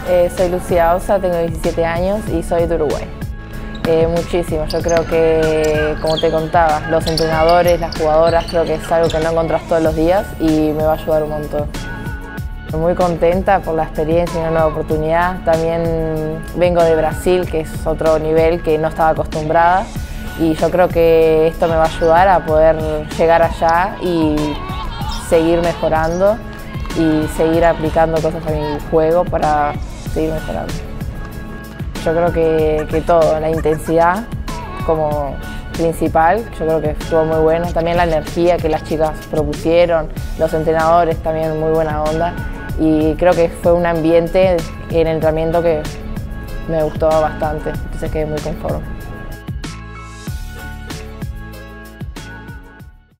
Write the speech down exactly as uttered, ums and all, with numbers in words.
Eh, soy Lucia Auza, tengo diecisiete años y soy de Uruguay. Eh, muchísimo, yo creo que, como te contaba, los entrenadores, las jugadoras, creo que es algo que no encontrás todos los días y me va a ayudar un montón. Muy contenta por la experiencia y una nueva oportunidad. También vengo de Brasil, que es otro nivel que no estaba acostumbrada, y yo creo que esto me va a ayudar a poder llegar allá y seguir mejorando y seguir aplicando cosas a mi juego para seguir mejorando. Yo creo que, que todo, la intensidad como principal, yo creo que estuvo muy bueno. También la energía que las chicas propusieron, los entrenadores también muy buena onda. Y creo que fue un ambiente en el entrenamiento que me gustó bastante, entonces quedé muy conforme.